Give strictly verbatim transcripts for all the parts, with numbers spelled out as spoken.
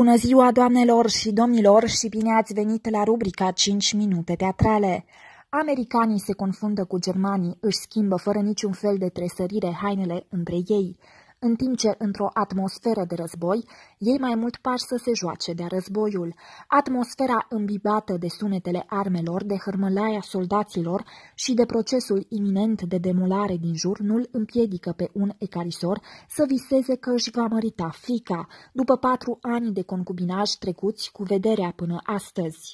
Bună ziua, doamnelor și domnilor, și bine ați venit la rubrica cinci minute teatrale. Americanii se confundă cu germanii, își schimbă fără niciun fel de tresărire hainele între ei, în timp ce, într-o atmosferă de război, ei mai mult par să se joace de-a războiul. Atmosfera îmbibată de sunetele armelor, de hărmălaia soldaților și de procesul iminent de demolare din jur nu-l împiedică pe un ecarisor să viseze că își va mărita fiica, după patru ani de concubinaj trecuți cu vederea până astăzi.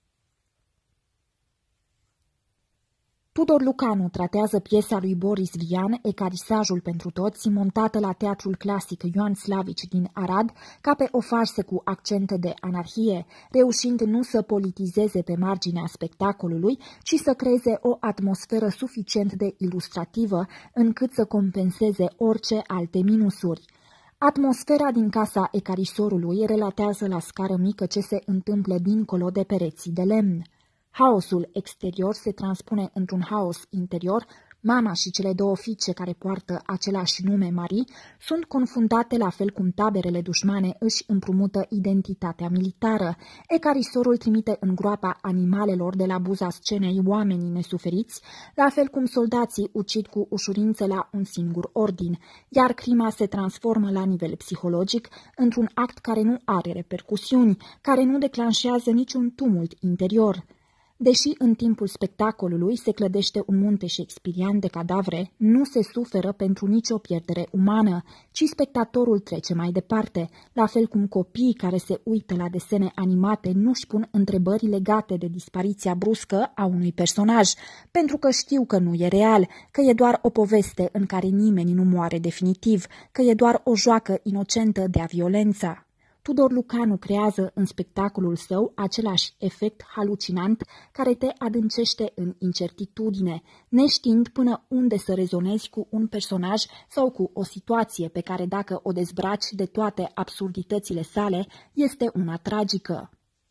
Tudor Lucanu tratează piesa lui Boris Vian, Ecarisajul pentru toți, montată la Teatrul Clasic Ioan Slavici din Arad, ca pe o farsă cu accente de anarhie, reușind nu să politizeze pe marginea spectacolului, ci să creeze o atmosferă suficient de ilustrativă, încât să compenseze orice alte minusuri. Atmosfera din casa ecarisorului relatează la scară mică ce se întâmplă dincolo de pereții de lemn. Haosul exterior se transpune într-un haos interior. Mama și cele două fiice care poartă același nume, Marie, sunt confundate la fel cum taberele dușmane își împrumută identitatea militară. Ecarisorul trimite în groapa animalelor de la buza scenei oamenii nesuferiți, la fel cum soldații ucid cu ușurință la un singur ordin, iar crima se transformă la nivel psihologic într-un act care nu are repercusiuni, care nu declanșează niciun tumult interior. Deși în timpul spectacolului se clădește un munte shakespearian de cadavre, nu se suferă pentru nicio pierdere umană, ci spectatorul trece mai departe, la fel cum copiii care se uită la desene animate nu-și pun întrebări legate de dispariția bruscă a unui personaj, pentru că știu că nu e real, că e doar o poveste în care nimeni nu moare definitiv, că e doar o joacă inocentă de-a violența. Tudor Lucanu creează în spectacolul său același efect halucinant care te adâncește în incertitudine, neștiind până unde să rezonezi cu un personaj sau cu o situație pe care, dacă o dezbraci de toate absurditățile sale, este una tragică.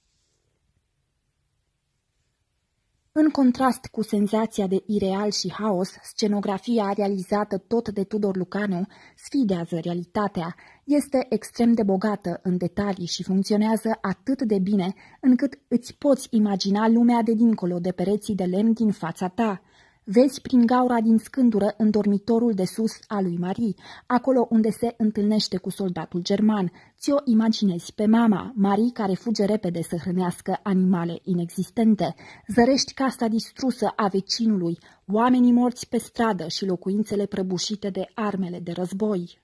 În contrast cu senzația de ireal și haos, scenografia realizată tot de Tudor Lucanu sfidează realitatea. Este extrem de bogată în detalii și funcționează atât de bine încât îți poți imagina lumea de dincolo de pereții de lemn din fața ta. Vezi prin gaura din scândură în dormitorul de sus al lui Marie, acolo unde se întâlnește cu soldatul german. Ți-o imaginezi pe mama, Marie, care fuge repede să hrănească animale inexistente. Zărești casa distrusă a vecinului, oamenii morți pe stradă și locuințele prăbușite de armele de război.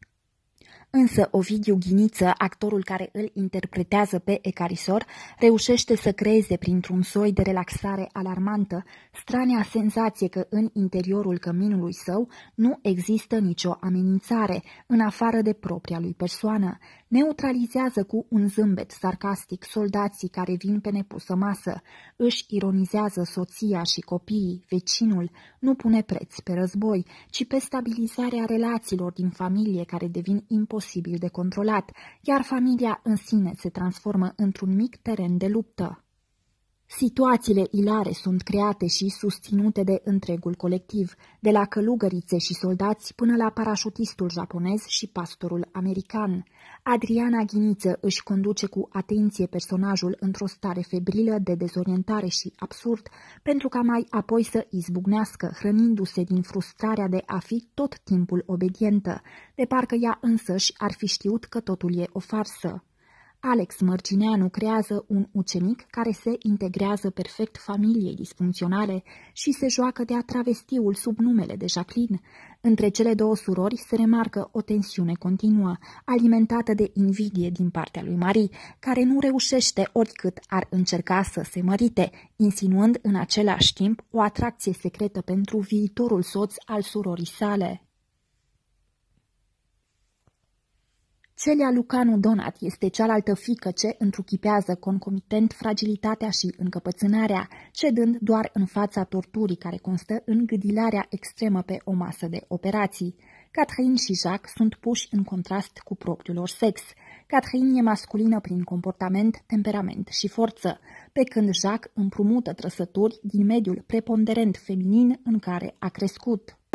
Însă Ovidiu Ghiniță, actorul care îl interpretează pe ecarisor, reușește să creeze printr-un soi de relaxare alarmantă strania senzație că în interiorul căminului său nu există nicio amenințare, în afară de propria lui persoană. Neutralizează cu un zâmbet sarcastic soldații care vin pe nepusă masă, își ironizează soția și copiii, vecinul, nu pune preț pe război, ci pe stabilizarea relațiilor din familie care devin imposibil de controlat, iar familia în sine se transformă într-un mic teren de luptă. Situațiile ilare sunt create și susținute de întregul colectiv, de la călugărițe și soldați până la parașutistul japonez și pastorul american. Adriana Ghiniță își conduce cu atenție personajul într-o stare febrilă de dezorientare și absurd, pentru ca mai apoi să izbucnească, hrănindu-se din frustrarea de a fi tot timpul obedientă, de parcă ea însăși ar fi știut că totul e o farsă. Alex Mărgineanu creează un ucenic care se integrează perfect familiei disfuncționale și se joacă de-a travestiul sub numele de Jacqueline. Între cele două surori se remarcă o tensiune continuă, alimentată de invidie din partea lui Marie, care nu reușește oricât ar încerca să se mărite, insinuând în același timp o atracție secretă pentru viitorul soț al surorii sale. Celia Lucanu Donat este cealaltă fiică ce întruchipează concomitent fragilitatea și încăpățânarea, cedând doar în fața torturii care constă în gâdilarea extremă pe o masă de operații. Catherine și Jacques sunt puși în contrast cu propriul lor sex. Catherine e masculină prin comportament, temperament și forță, pe când Jacques împrumută trăsături din mediul preponderent feminin în care a crescut.